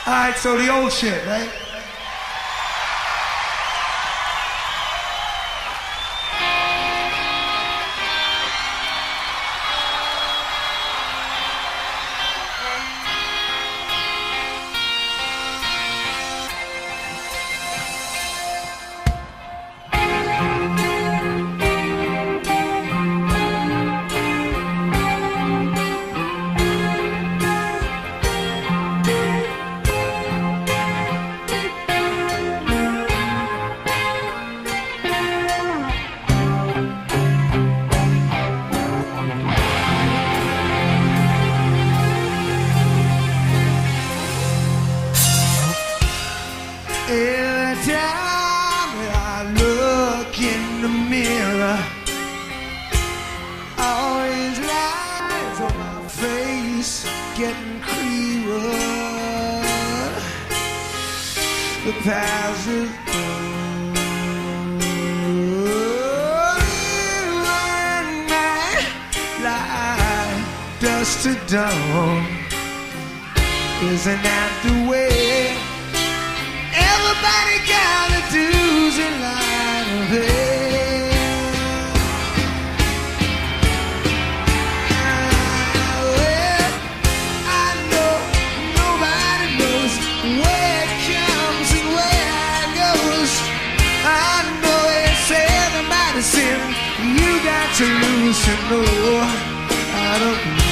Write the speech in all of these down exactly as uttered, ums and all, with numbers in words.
Alright, so the old shit, right? Every time I look in the mirror, always lines on my face getting clearer. The past is gone, and my life dust to dawn. Isn't that the way? Everybody gotta do's in line of it. Well, I know nobody knows where it comes and where it goes. I know it's everybody's sin. You got to lose to know. I don't know.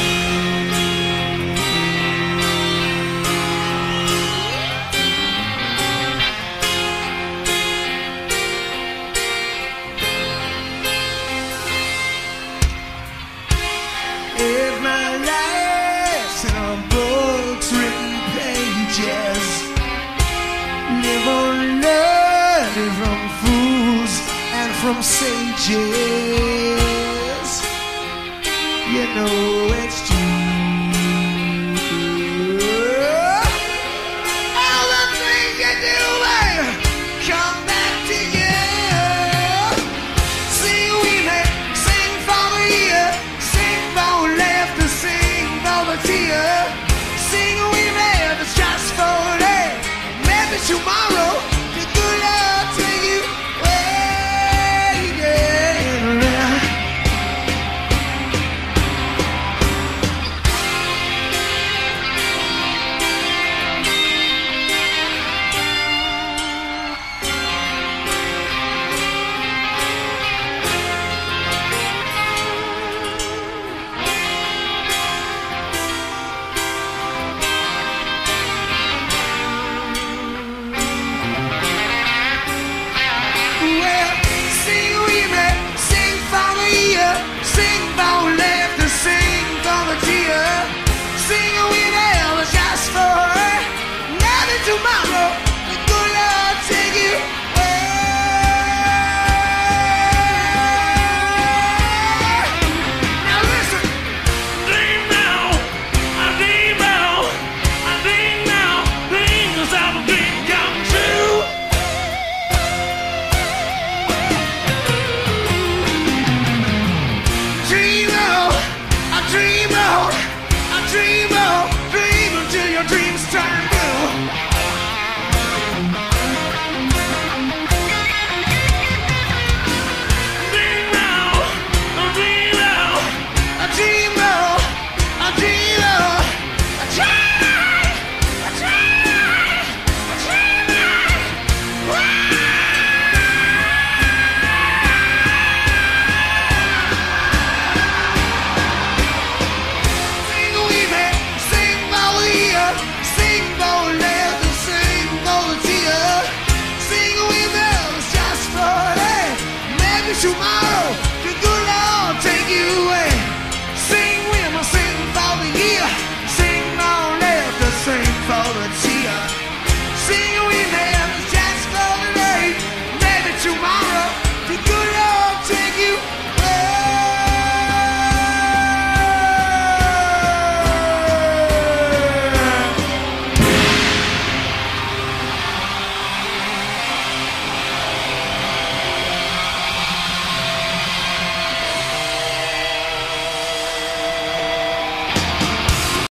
If my life's in a book's written pages, live on learning from fools and from sages. You know it's